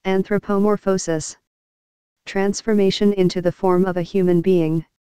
Anthropomorphosis. Transformation into the form of a human being.